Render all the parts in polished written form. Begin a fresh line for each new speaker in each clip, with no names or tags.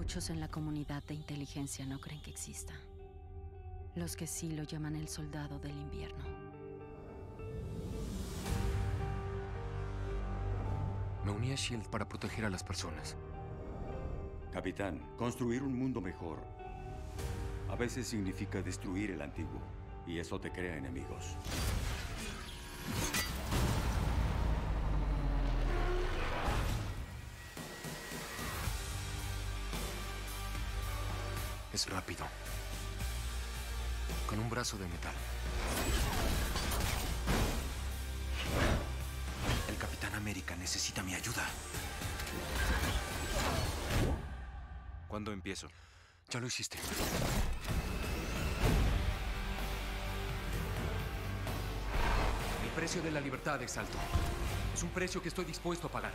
Muchos en la comunidad de inteligencia no creen que exista. Los que sí lo llaman el soldado del invierno.
Me uní a SHIELD para proteger a las personas.
Capitán, construir un mundo mejor a veces significa destruir el antiguo, y eso te crea enemigos.
Es rápido. Con un brazo de metal. El Capitán América necesita mi ayuda.
¿Cuándo empiezo?
Ya lo hiciste. El precio de la libertad es alto. Es un precio que estoy dispuesto a pagar.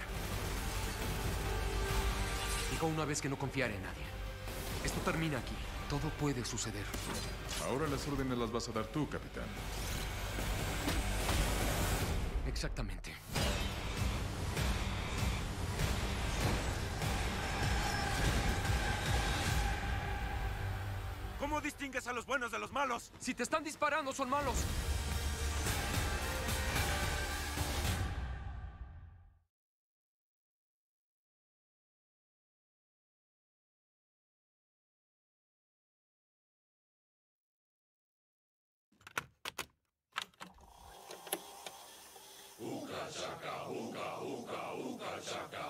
Dijo una vez que no confiaré en nadie. Esto termina aquí. Todo puede suceder.
Ahora las órdenes las vas a dar tú, capitán.
Exactamente.
¿Cómo distingues a los buenos de los malos?
Si te están disparando, son malos.
Uka chaka, uka, uka, uka chaka.